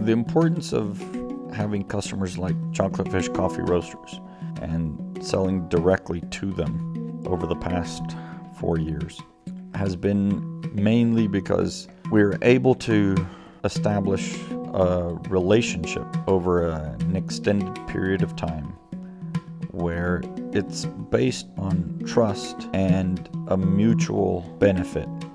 The importance of having customers like Chocolate Fish Coffee Roasters and selling directly to them over the past 4 years has been mainly because we're able to establish a relationship over an extended period of time where it's based on trust and a mutual benefit